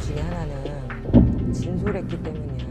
중에 하나는 진솔했기 때문이야.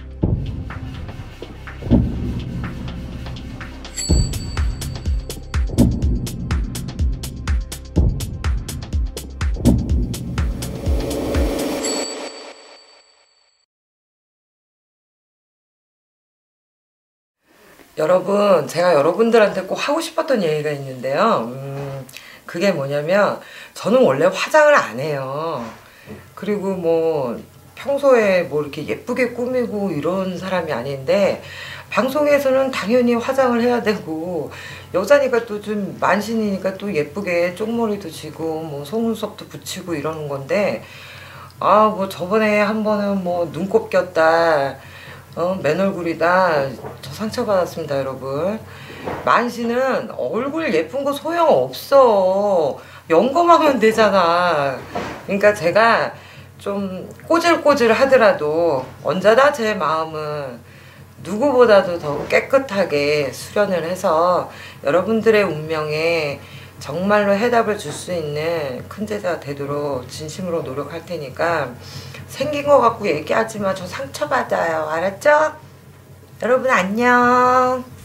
여러분, 제가 여러분들한테 꼭 하고 싶었던 얘기가 있는데요. 그게 뭐냐면, 저는 원래 화장을 안 해요. 그리고 뭐, 평소에 뭐 이렇게 예쁘게 꾸미고 이런 사람이 아닌데, 방송에서는 당연히 화장을 해야 되고, 여자니까 또 좀 만신이니까 또 예쁘게 쪽머리도 지고, 뭐 속눈썹도 붙이고 이러는 건데, 아, 뭐 저번에 한 번은 뭐 눈곱 꼈다. 맨 얼굴이다. 저 상처받았습니다, 여러분. 만시는 얼굴 예쁜 거 소용없어. 영검하면 되잖아. 그러니까 제가 좀 꼬질꼬질 하더라도 언제나 제 마음은 누구보다도 더 깨끗하게 수련을 해서 여러분들의 운명에 정말로 해답을 줄 수 있는 큰 제자가 되도록 진심으로 노력할 테니까 생긴 거 갖고 얘기하지 마. 저 상처받아요. 알았죠? 여러분 안녕.